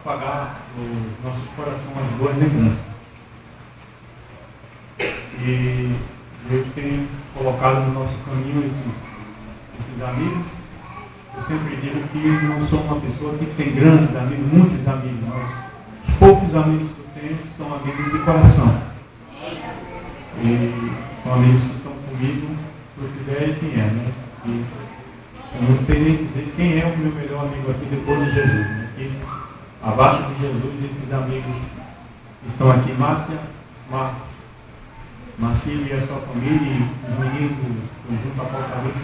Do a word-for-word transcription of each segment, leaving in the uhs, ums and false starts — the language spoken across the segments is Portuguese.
apagar no nosso coração as boas lembranças. E Deus tem colocado no nosso caminho esses, esses amigos. Eu sempre digo que não sou uma pessoa que tem grandes amigos, muitos amigos, mas os poucos amigos que eu tenho são amigos de coração. E são amigos que estão comigo, por ideia quem é, né? E eu não sei nem dizer quem é o meu melhor amigo aqui depois de Jesus. Né? Aqui, abaixo de Jesus, esses amigos estão aqui, Márcia, Mar, Marcílio e a sua família, e os meninos do Junto Apocalipse,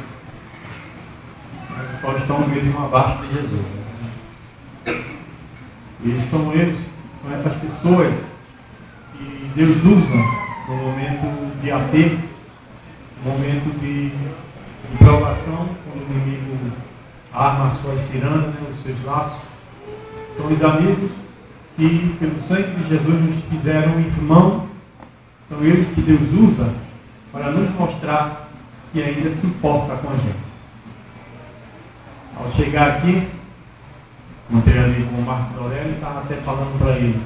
só estão mesmo abaixo de Jesus. Né? E são eles, são essas pessoas que Deus usa no momento de aperto, no momento de, de provação, quando o inimigo arma as suas cirandas, né, os seus laços. São os amigos que, pelo sangue de Jesus, nos fizeram irmão. São eles que Deus usa para nos mostrar que ainda se importa com a gente. Ao chegar aqui, encontrei ali com o Marcos Aurélio e estava até falando para ele.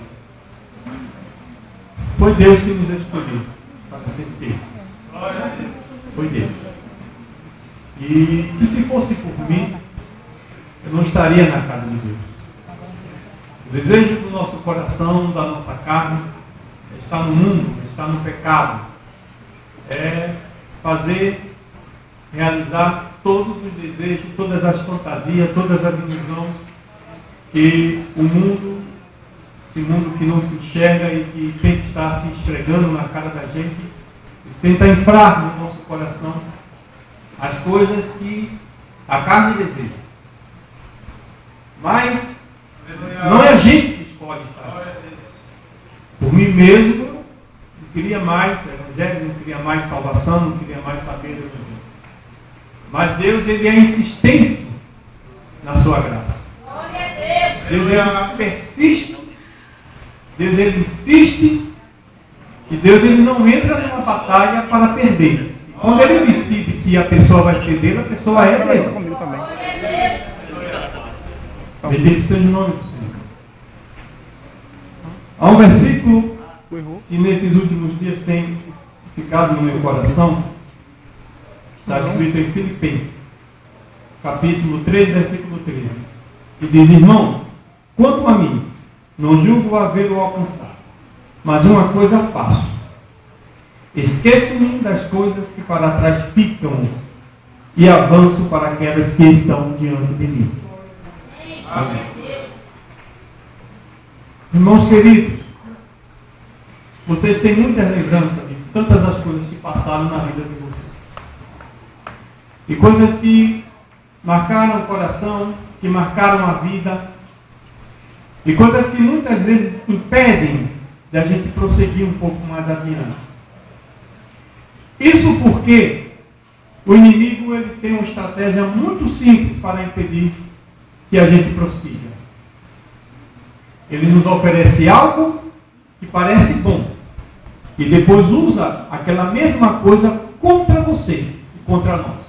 Foi Deus que nos escolheu para ser ser. Foi Deus. E que se fosse por mim, eu não estaria na casa de Deus. O desejo do nosso coração, da nossa carne, está no mundo, está no pecado. É fazer, realizar todos os desejos, todas as fantasias, todas as ilusões que o mundo, esse mundo que não se enxerga e que sempre está se esfregando na cara da gente, tenta inflar no nosso coração as coisas que a carne deseja. Mas não é a gente que escolhe estar. Por mim mesmo, eu não queria mais evangelho, não queria mais salvação, não queria mais saber do Deus. Mas Deus, Ele é insistente na sua graça. Deus, Ele persiste. Deus, Ele insiste. E Deus, Ele não entra numa batalha para perder. E quando Ele decide que a pessoa vai ser dele, a pessoa é dele. Comigo também. Bendito seja o nome do Senhor. Há um versículo que nesses últimos dias tem ficado no meu coração. Está escrito em Filipenses, capítulo três, versículo treze. E diz: irmão, quanto a mim, não julgo havê-lo alcançado, mas uma coisa faço. Esqueço-me das coisas que para trás ficam e avanço para aquelas que estão diante de mim. Amém. Irmãos queridos, vocês têm muitas lembranças de tantas as coisas que passaram na vida de vocês. E coisas que marcaram o coração, que marcaram a vida. E coisas que muitas vezes impedem de a gente prosseguir um pouco mais adiante. Isso porque o inimigo ele tem uma estratégia muito simples para impedir que a gente prossiga. Ele nos oferece algo que parece bom e depois usa aquela mesma coisa contra você e contra nós.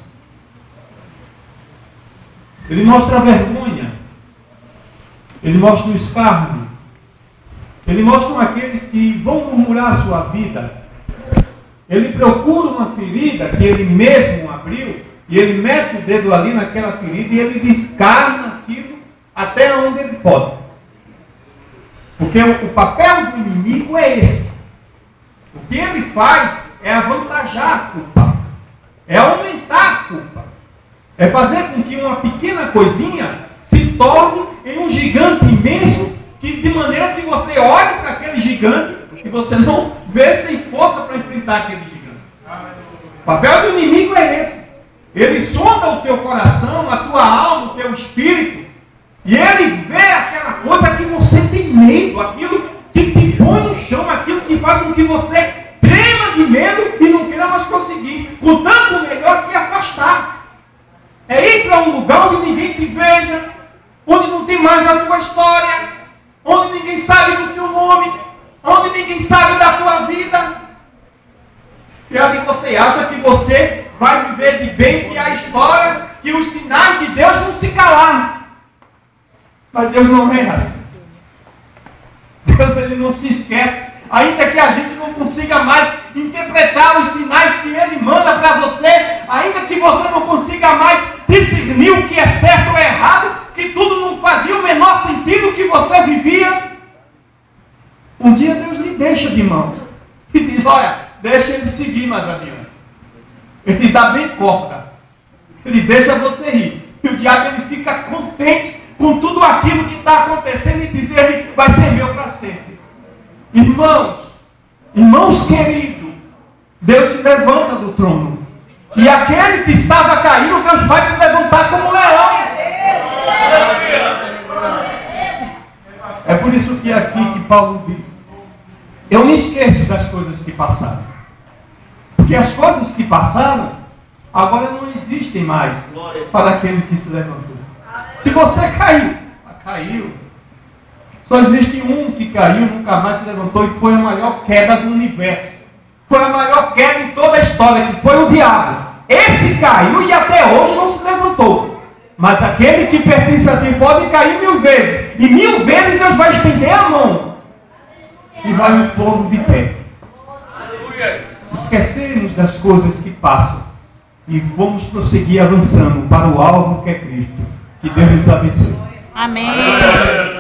Ele mostra a vergonha, ele mostra o escárnio, ele mostra aqueles que vão murmurar a sua vida. Ele procura uma ferida que ele mesmo abriu e ele mete o dedo ali naquela ferida e ele descarna aquilo até onde ele pode. Porque o, o papel do inimigo é esse. O que ele faz é avantajar a culpa, é aumentar a culpa, é fazer com que uma pequena coisinha se torne em um gigante imenso, que de maneira que você olhe para aquele gigante e você não vê sem força para enfrentar aquele gigante. O papel do inimigo é esse. Ele sonda o teu coração, a tua alma, o teu espírito, e ele vê aquela coisa que você tem medo, aquilo que te põe no chão, aquilo que faz com que você trema de medo e não queira mais conseguir. Portanto, melhor se afastar. É ir para um lugar onde ninguém te veja, onde não tem mais a tua história, onde ninguém sabe do teu nome, onde ninguém sabe da tua vida. E onde você acha que você vai viver de bem, que a história, que os sinais de Deus vão se calar. Mas Deus não é assim. Ele não se esquece. Ainda que a gente não consiga mais interpretar os sinais que Ele manda para você, ainda que você não consiga mais discernir o que é certo ou errado, que tudo não fazia o menor sentido o que você vivia, um dia Deus lhe deixa de mão e diz: olha, deixa ele seguir mais adiante. Ele dá bem corda, ele deixa você rir, e o diabo ele fica contente com tudo aquilo que está acontecendo e diz: ele vai ser meu para sempre. Irmãos, irmãos queridos, Deus se levanta do trono, e aquele que estava caído, Deus vai se levantar como um leão. É por isso que aqui que Paulo diz: eu me esqueço das coisas que passaram, porque as coisas que passaram agora não existem mais para aquele que se levantou. Se você caiu, caiu. Só existe um que caiu, nunca mais se levantou, e foi a maior queda do universo. Foi a maior queda em toda a história, que foi o diabo. Esse caiu e até hoje não se levantou. Mas aquele que pertence a Deus pode cair mil vezes. E mil vezes Deus vai estender a mão e vai o povo de pé. Esquecemos das coisas que passam e vamos prosseguir avançando para o alvo que é Cristo. Que Deus nos abençoe. Amém.